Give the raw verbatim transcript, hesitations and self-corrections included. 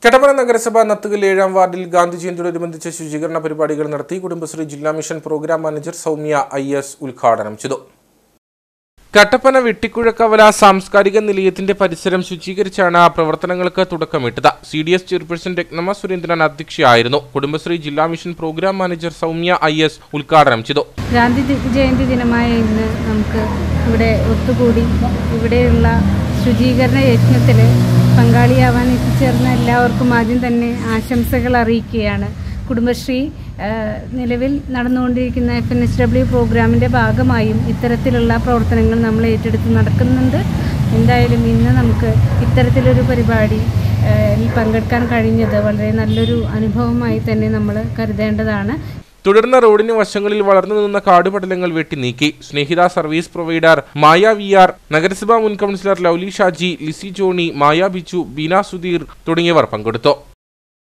കട്ടപ്പന നഗരസഭ നത്തുകൽ ഏഴാം വാർഡിൽ ഗാന്ധി ജയന്തിയോടനുബന്ധിച്ച് ശുചീകരണ പരിപാടികൾ നടത്തി കുടുംബശ്രീ ജില്ലാ mission programme manager Soumya I S ഉദ്ഘാടനം ചെയ്തു. കട്ടപ്പന വെട്ടിക്കുഴക്കവല സാംസ്കാരിക നിലയത്തിന്റെ പരിസരം ശുചീകരിച്ചാണ് പ്രവർത്തനങ്ങൾക്ക് തുടക്കമിട്ടത്. C D S chairperson Ratnamma Surendran അധ്യക്ഷയായിരുന്നു. കുടുംബശ്രീ ജില്ലാ mission programme manager Soumya I S ഉദ്ഘാടനം ചെയ്തു. ഗാന്ധി ജയന്തി ദിനമായ ഇന്ന് നമുക്ക് ഇവിടെ ഒത്തുകൂടി ഇവിടെയുള്ള ശുചീകരണ യജ്ഞത്തിൽ പങ്കാളിയാവാൻ എത്തിച്ചേർന്ന എല്ലാവർക്കും ആദ്യം തന്നെ ആശംസകൾ അറിയിക്കുകയാണ്. കുടുംബശ്രീ നിലവിൽ നടന്നുകൊണ്ടിരിക്കുന്ന എഫ് എൻ എച്ച് ഡബ്ല്യു പ്രോഗ്രാമിൻ്റെ ഭാഗമായും ഇത്തരത്തിലുള്ള പ്രവർത്തനങ്ങൾ നമ്മൾ ഏറ്റെടുത്ത് നടക്കുന്നുണ്ട്. എന്തായാലും ഇന്ന് നമുക്ക് ഇത്തരത്തിലൊരു പരിപാടി പങ്കെടുക്കാൻ കഴിഞ്ഞത് വളരെ നല്ലൊരു അനുഭവമായി തന്നെ നമ്മൾ കരുതേണ്ടതാണ്. തുടർന്ന് റോഡിന് വശങ്ങളിൽ വളർന്നു നിന്ന കാടുപടലങ്ങൾ വെട്ടി നീക്കി. Snehitha service provider Maya V R, നഗരസഭാ മുൻ കൗൺസിലർ ലൗലി ഷാജി, ലിസി ജോണി, മായ ബിച്ചു, ബീന സുധീർ തുടങ്ങിയവർ പങ്കെടുത്തു.